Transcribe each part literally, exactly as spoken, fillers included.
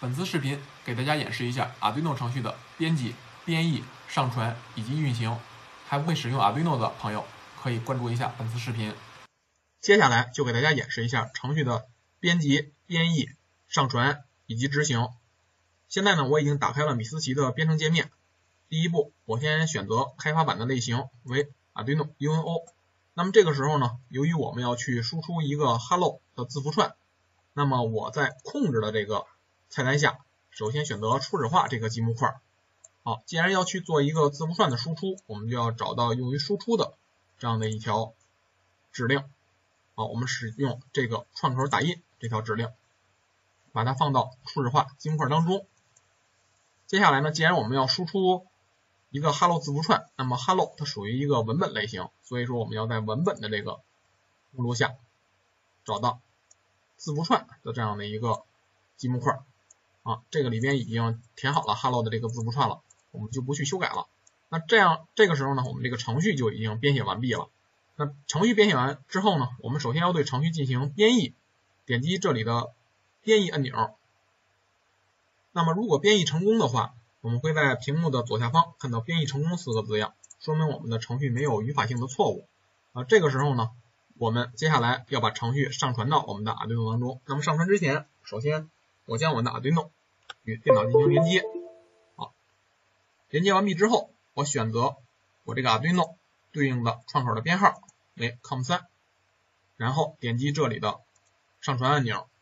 本次视频给大家演示一下 Arduino 程序的编辑、编译、上传以及运行。还不会使用 Arduino 的朋友，可以关注一下本次视频。接下来就给大家演示一下程序的编辑、编译、上传以及执行。现在呢，我已经打开了米斯奇的编程界面。第一步，我先选择开发版的类型为 Arduino U N O。那么这个时候呢，由于我们要去输出一个 Hello 的字符串，那么我在控制的这个菜单下，首先选择初始化这个积木块。好，既然要去做一个字符串的输出，我们就要找到用于输出的这样的一条指令。好，我们使用这个串口打印这条指令，把它放到初始化积木块当中。接下来呢，既然我们要输出一个 Hello 字符串，那么 Hello 它属于一个文本类型，所以说我们要在文本的这个目录下找到字符串的这样的一个积木块。啊，这个里边已经填好了 Hello 的这个字符串了，我们就不去修改了。那这样这个时候呢，我们这个程序就已经编写完毕了。那程序编写完之后呢，我们首先要对程序进行编译，点击这里的编译按钮。那么如果编译成功的话，我们会在屏幕的左下方看到编译成功四个字样，说明我们的程序没有语法性的错误。啊，这个时候呢，我们接下来要把程序上传到我们的 Arduino 当中。那么上传之前，首先我将我的 Arduino 与电脑进行连接。好，连接完毕之后，我选择我这个 Arduino 对应的串口的编号为 C O M 三， 然后点击这里的上传按钮。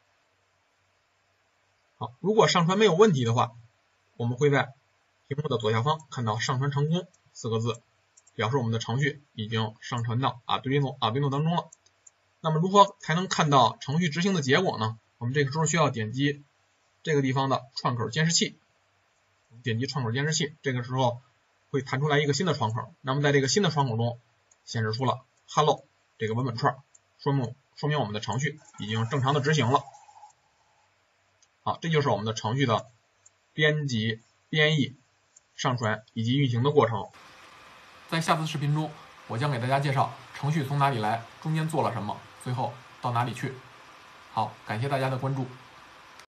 好，如果上传没有问题的话，我们会在屏幕的左下方看到上传成功四个字，表示我们的程序已经上传到 Arduino Arduino 当中了。那么如何才能看到程序执行的结果呢？我们这个时候需要点击这个地方的串口监视器，点击串口监视器，这个时候会弹出来一个新的窗口。那么在这个新的窗口中显示出了 Hello 这个文本串，说明说明我们的程序已经正常的执行了。好，这就是我们的程序的编辑、编译、上传以及运行的过程。在下次视频中，我将给大家介绍程序从哪里来，中间做了什么，最后到哪里去。好，感谢大家的关注。